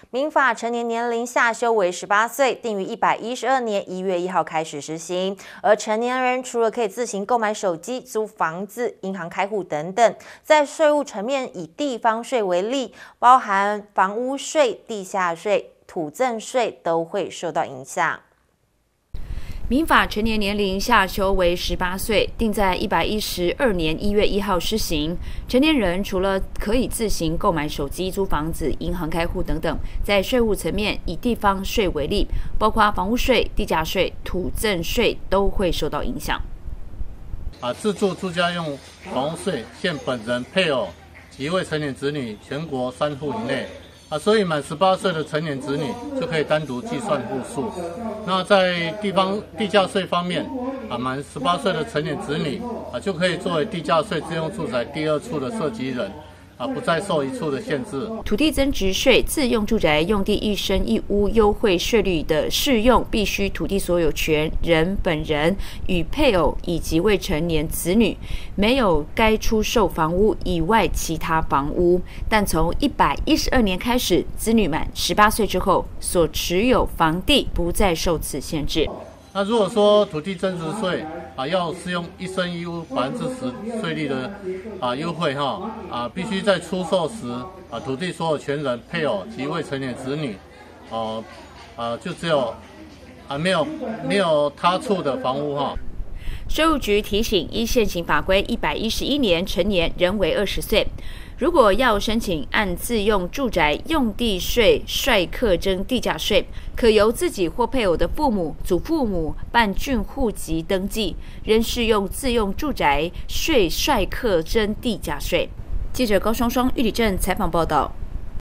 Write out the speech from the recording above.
民法成年年龄下修为18岁，定于112年1月1号开始实行。而成年人除了可以自行购买手机、租房子、银行开户等等，在税务层面以地方税为例，包含房屋税、地价税、土增税都会受到影响。 民法成年年龄下修为18岁，定在112年1月1号施行。成年人除了可以自行购买手机、租房子、银行开户等等，在税务层面以地方税为例，包括房屋税、地价税、土增税都会受到影响。 自住住家用房屋税限本人、配偶及未成年子女全国3户以内。所以满18岁的成年子女就可以单独计算户数。那在地价税方面，满18岁的成年子女就可以作为地价税自用住宅第2处的设籍人，不再受1处的限制。 土地增值税自用住宅用地一生一屋优惠税率的适用，必须土地所有权人本人与配偶以及未成年子女，没有该出售房屋以外其他房屋。但从112年开始，子女满18岁之后，所持有房地不再受此限制。 那如果说土地增值税要适用一生一屋10%税率的优惠必须在出售时土地所有权人、配偶及未成年子女就只有没有他处的房屋税务局提醒，依现行法规，111年成年仍为20岁。如果要申请按自用住宅用地税率课征地价税，可由自己或配偶的父母、祖父母办竣户籍登记，仍适用自用住宅税率课征地价税。记者高双双、玉里镇采访报道。